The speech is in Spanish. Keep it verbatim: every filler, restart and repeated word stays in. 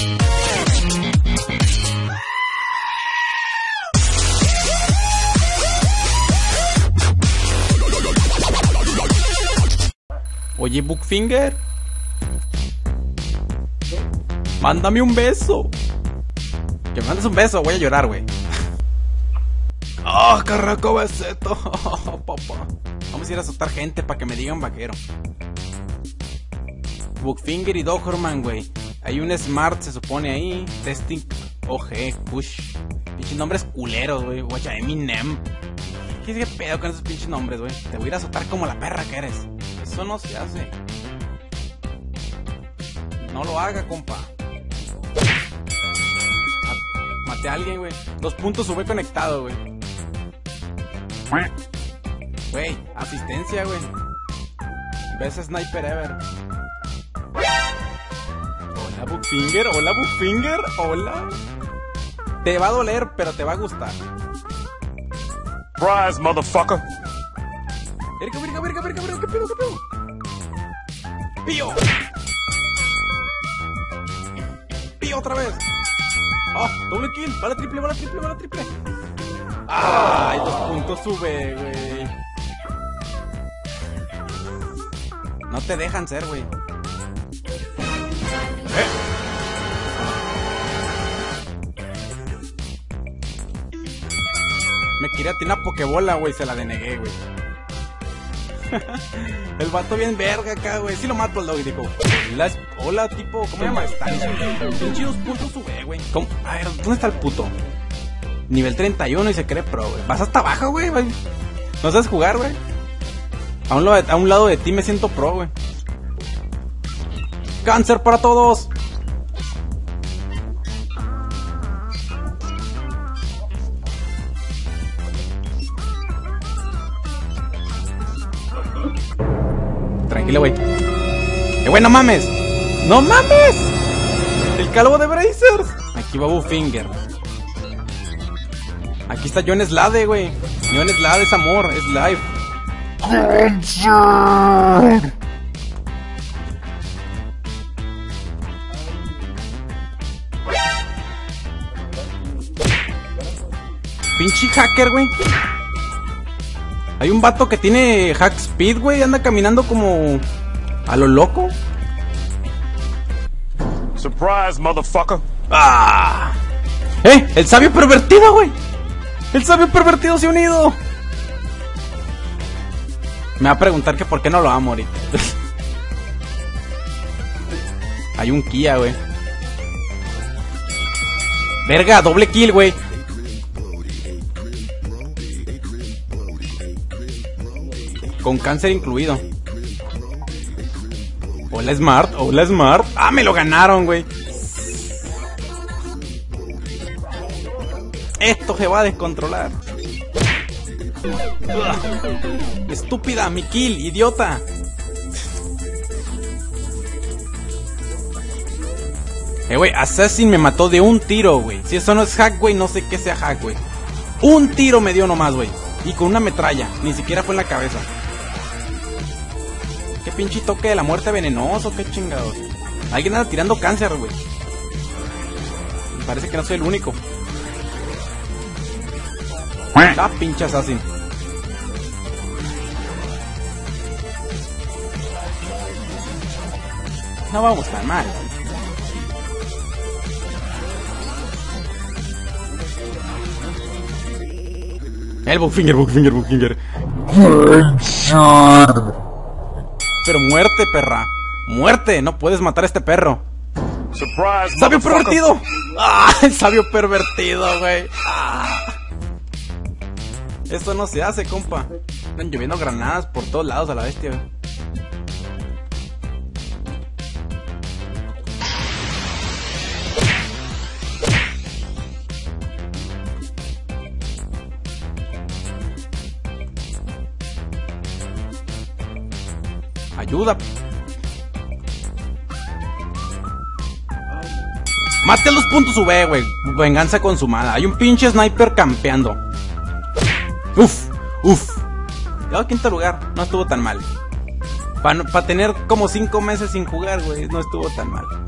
Oye, Bookfinger, mándame un beso. Que me mandes un beso, voy a llorar, güey. ¡Oh, carraco beseto! Oh, papá. Vamos a ir a azotar gente para que me digan vaquero. Bookfinger y Doberman, güey. Hay un Smart, se supone ahí. Testing O G, Push. Pinches nombres culeros, güey. Guacha, Eminem. ¿Qué es que pedo con esos pinches nombres, güey? Te voy a ir a azotar como la perra que eres. Eso no se hace. No lo haga, compa. Maté a alguien, güey. Dos puntos sube conectado, güey. Güey, asistencia, güey. Best sniper ever. Hola, Bookfinger. Hola, Bookfinger. Hola. Te va a doler, pero te va a gustar. Surprise, motherfucker. Verga, verga, verga, verga, verga, ¿qué pedo, qué pedo? ¡Pío! ¡Pío otra vez! ¡Oh! ¡Doble kill! ¡Va la triple, va la triple, va la triple! ¡Ay! Dos puntos sube, güey. No te dejan ser, güey. ¿Eh? Me quería tirar una pokebola, güey. Se la denegué, güey. El vato bien verga acá, güey. Sí lo mato al dog y dijo: Hola, hola, tipo, ¿cómo se llama? Pinche dos puntos sube, güey. ¿Cómo? A ver, ¿dónde está el puto? Nivel treinta y uno y se cree pro, güey. Vas hasta abajo, güey. No sabes jugar, güey. A un, a un lado de ti me siento pro, güey. ¡Cáncer para todos! Tranquilo, güey. ¡Eh, güey, no mames! ¡No mames! ¡El calvo de Brazers! Aquí va Bookfinger. Aquí está John Slade, güey. John Slade es amor, es life. ¡Cáncer! Pinche hacker, güey. Hay un vato que tiene hack speed, güey. Anda caminando como a lo loco. Surprise, motherfucker. ¡Ah! ¡Eh! ¡El sabio pervertido, güey! ¡El sabio pervertido se ha unido! Me va a preguntar que por qué no lo amo ahorita. Hay un Kia, güey. Verga, doble kill, güey. Con cáncer incluido. Hola, Smart. Hola, Smart. Ah, me lo ganaron, güey. Esto se va a descontrolar. Ugh. Estúpida, mi kill, idiota. Eh, güey, Assassin me mató de un tiro, güey. Si eso no es hack, güey, no sé qué sea hack, güey. Un tiro me dio nomás, güey. Y con una metralla, ni siquiera fue en la cabeza. Qué pinche toque de la muerte venenoso, qué chingados. Alguien anda tirando cáncer, güey. Parece que no soy el único. Ah, pinche Assassin. No vamos tan mal. El Bookfinger, Bookfinger, Bookfinger. Pero muerte, perra. Muerte, no puedes matar a este perro. Surprise, ¡Sabio pervertido! ¡Ah! El sabio pervertido, güey. ¡Ah! Esto no se hace, compa. Están lloviendo granadas por todos lados a la bestia, güey. Ayuda. Mate los puntos U V, güey. Venganza consumada. Hay un pinche sniper campeando. Uf, uf. Quedó quinto lugar. No estuvo tan mal. Para pa tener como cinco meses sin jugar, güey. No estuvo tan mal.